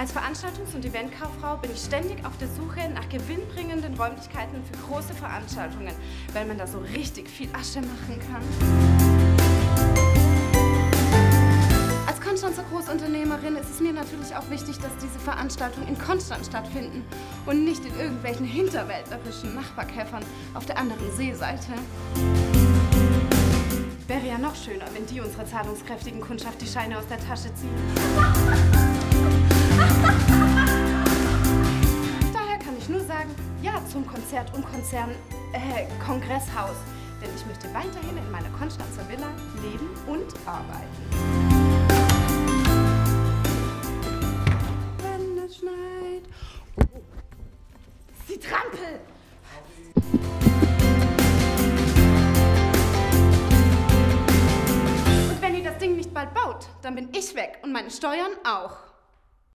Als Veranstaltungs- und Eventkauffrau bin ich ständig auf der Suche nach gewinnbringenden Räumlichkeiten für große Veranstaltungen, weil man da so richtig viel Asche machen kann. Als Konstanzer Großunternehmerin ist es mir natürlich auch wichtig, dass diese Veranstaltungen in Konstanz stattfinden und nicht in irgendwelchen hinterwäldlerischen Nachbarkäfern auf der anderen Seeseite. Wäre ja noch schöner, wenn die unserer zahlungskräftigen Kundschaft die Scheine aus der Tasche ziehen. Daher kann ich nur sagen, ja zum Konzert und Kongresshaus. Denn ich möchte weiterhin in meiner Konstanzer Villa leben und arbeiten. Wenn es schneit. Oh, sie trampelt! Und wenn ihr das Ding nicht bald baut, dann bin ich weg und meine Steuern auch.